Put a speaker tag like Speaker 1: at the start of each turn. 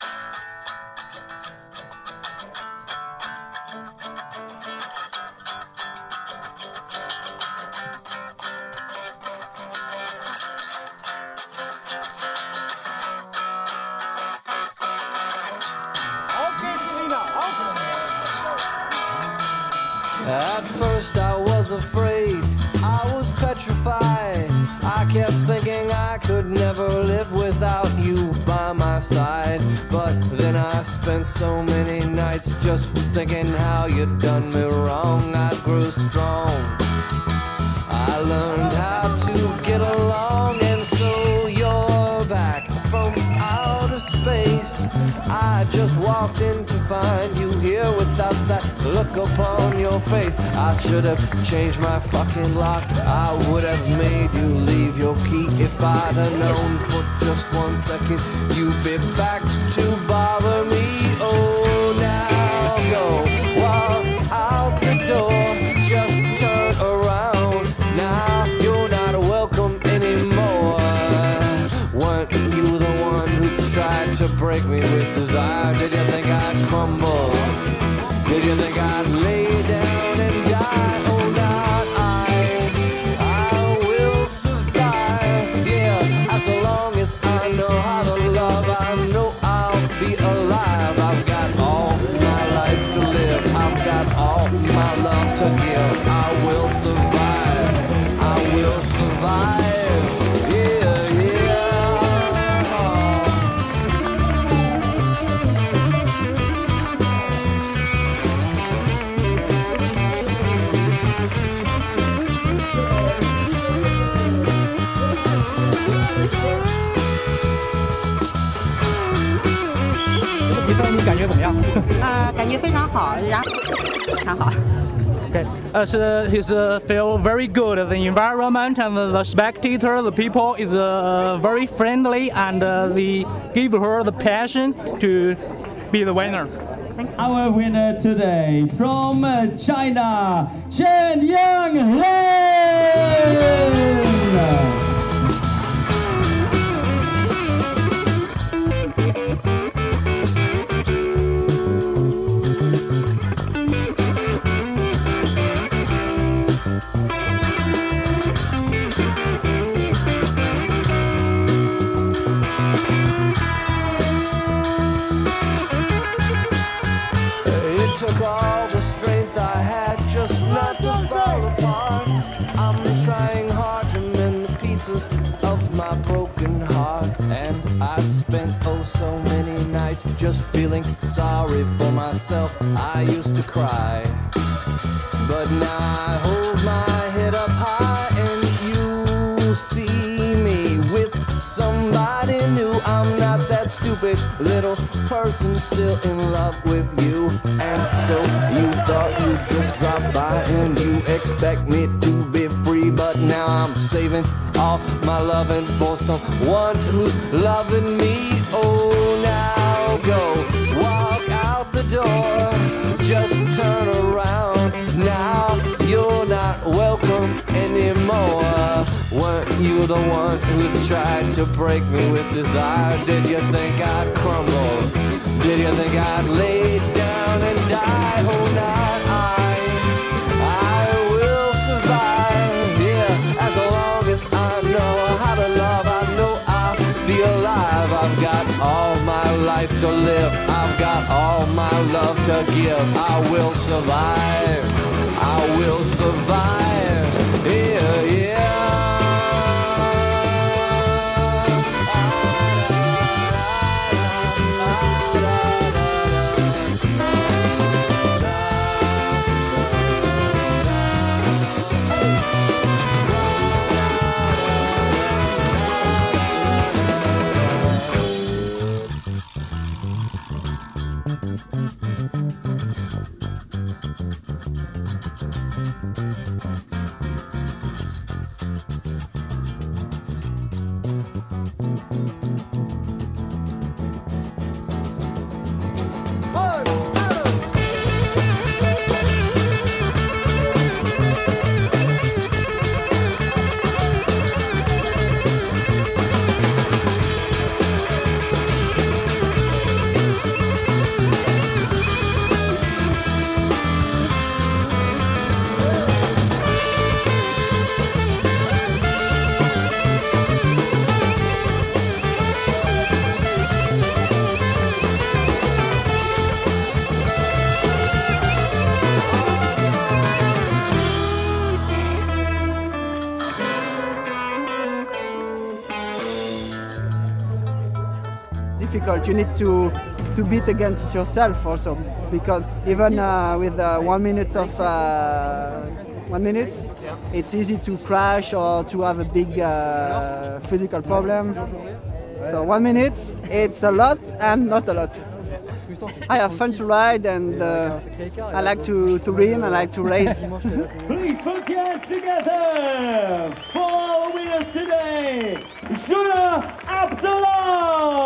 Speaker 1: At first I was afraid, I was petrified. I kept thinking I could never live without you by my side. But then I spent so many nights just thinking how you'd done me wrong. I grew strong, I learned how to get along. And so you're back from outer space. I just walked in to find you here without that look upon your face. I should have changed my fucking lock. I would have made you leave your key if I'd have known for just 1 second you'd be back to bother me. Oh, now go walk out the door, just turn around. Now you're not welcome anymore. Weren't you the one who tried to break me with desire? Did you think I'd crumble? Did you think I'd lay down and die? Oh, not I will survive. Yeah, as long as I know how to love, I know I'll be alive. I've got all my life to live, I've got all my love to give. I will survive, I will survive. Yeah, yeah.
Speaker 2: Okay, so he's feel very good. The environment and the spectator, the people is very friendly, and they give her the passion to be the winner.
Speaker 3: Our winner today from China, Chen Yang Lin.
Speaker 1: Took all the strength I had just not to fall apart. I'm trying hard to mend the pieces of my broken heart. And I've spent oh so many nights just feeling sorry for myself. I used to cry, but now I hold my head up high, and you see me with somebody new. I'm not that stupid little person still in love with you. And so you thought you'd just drop by and you expect me to be free, but now I'm saving all my loving for someone who's loving me. Oh, now go walk out the door, just turn around. Now you're not welcome anymore. Weren't you the one who tried to break me with desire? Did you think I'd crumble? Did you think I'd lay down and die? Oh, not I will survive. Yeah, as long as I know how to love, I know I'll be alive. I've got all my life to live, I've got all my love to give. I will survive, I will survive. Yeah, yeah.
Speaker 4: difficult. You need to beat against yourself also, because even with 1 minute of 1 minute, it's easy to crash or to have a big physical problem. So 1 minute, it's a lot and not a lot. I have fun to ride, and I like to win, I like to race.
Speaker 3: Please put your hands together for our winners today, Jules Absalon!